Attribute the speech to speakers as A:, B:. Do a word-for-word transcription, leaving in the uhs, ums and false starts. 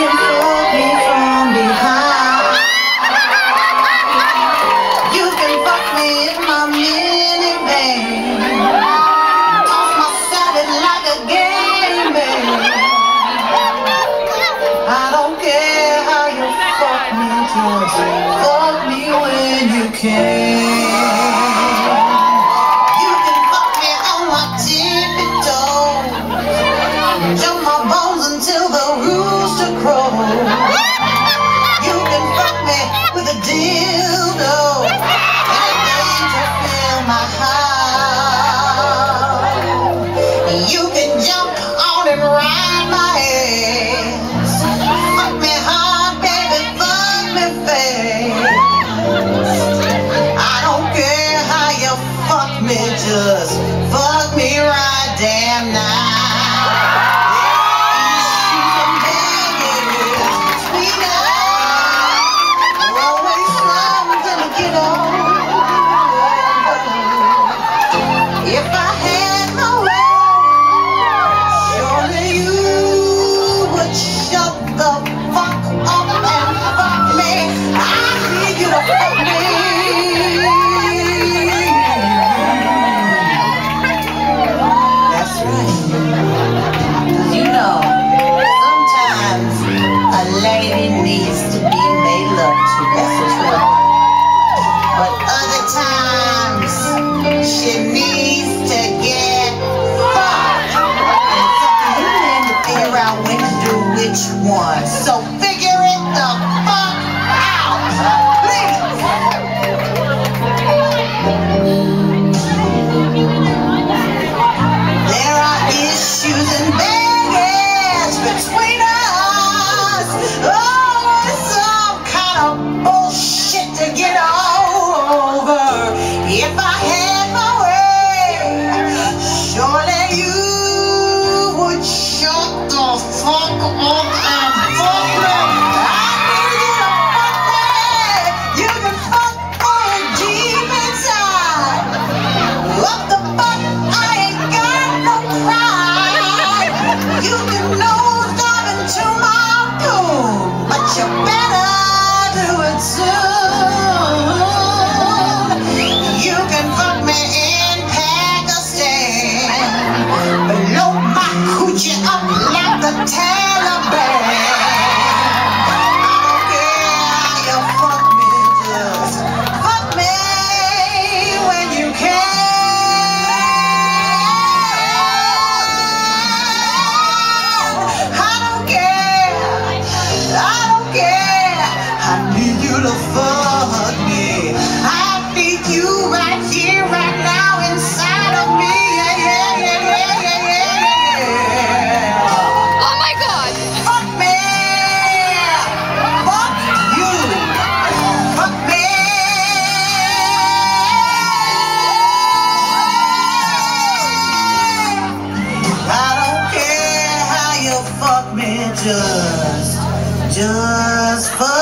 A: can fuck me from behind. You can fuck me in my minivan. Toss my salad like a game man. I don't care how you fuck me, just fuck me when you can. You can fuck me on my tippy toes, jump my bones until the rooster crows. You can fuck me with a dildo, anything to fill my heart. You can jump on and ride my ass. Fuck me hard, baby, fuck me fast. I don't care how you fuck me, just fuck me right damn now. If I had my way, surely you would shut the fuck up and fuck me. I need you to fuck me. That's right. 'Cause you know, sometimes a lady needs to be made love to. That's the truth. But other times, she needs to get fucked. And it's up to you men to figure out when to do which one. So figure it the fuck out, please. There are issues and baggage between us. Oh, it's some kind of bullshit to get over. If I had my way, surely you would shut the fuck up and fuck me. I need you to fuck me. You can fuck me deep inside. What the fuck? I ain't got no pride. You can nose dive into my pool, but you better do it soon. You can fuck me in Pakistan, blow my coochie up like the Taliban. I don't care how you fuck me, just fuck me when you can. I don't care, I don't care. I need you to fuck me. I need you right here, right now, inside of me. Yeah, yeah, yeah, yeah, yeah, yeah, yeah.
B: Oh my God!
A: Fuck me! Fuck you! Fuck me! I don't care how you fuck me, just, just fuck